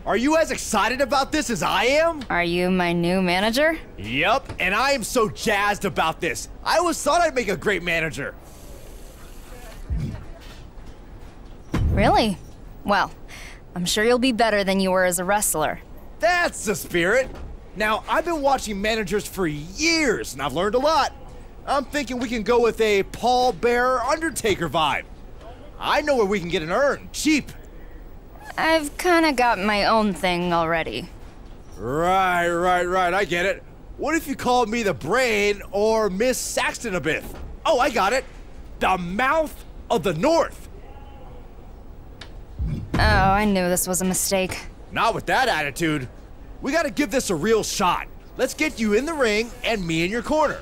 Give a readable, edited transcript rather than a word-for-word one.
Are you as excited about this as I am? Are you my new manager? Yep, and I am so jazzed about this. I always thought I'd make a great manager. Really? Well, I'm sure you'll be better than you were as a wrestler. That's the spirit. Now, I've been watching managers for years, and I've learned a lot. I'm thinking we can go with a Paul Bearer Undertaker vibe. I know where we can get an urn, cheap. I've kinda got my own thing already. Right, I get it. What if you called me the Brain or Miss Saxtonabith? Oh, I got it. The Mouth of the North. Oh, I knew this was a mistake. Not with that attitude. We gotta give this a real shot. Let's get you in the ring and me in your corner.